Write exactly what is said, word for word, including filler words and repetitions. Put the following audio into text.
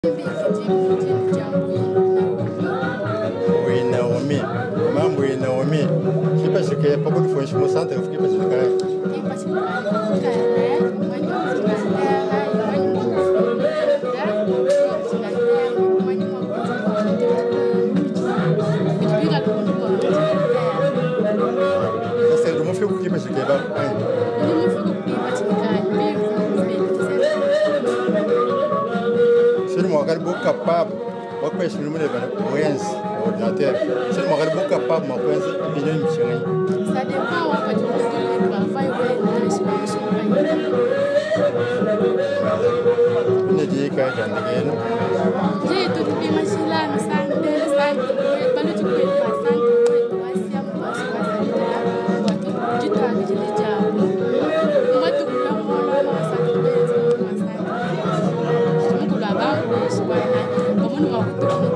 Oui, Naomi. Maman, oui, Naomi. Je sais pas ce qu'il y a beaucoup de fois, je me sens très fou parce que c'est le mot fait que parce que c'est le mot capable. Moi, je suis le mot de ordinateur. C'est le mot capable, moi, je suis une mission. Ça dépend en fait du travail ou de ne dis qu'à Jean j'ai tout les machines là, nous sommes des cinq, pas le tout le cinq, troisième, du temps que je l'ai déjà. Moi, tout le monde, là, ça fait des cinq. Je me dis là-bas, je suis pas là. Comment nous avons tout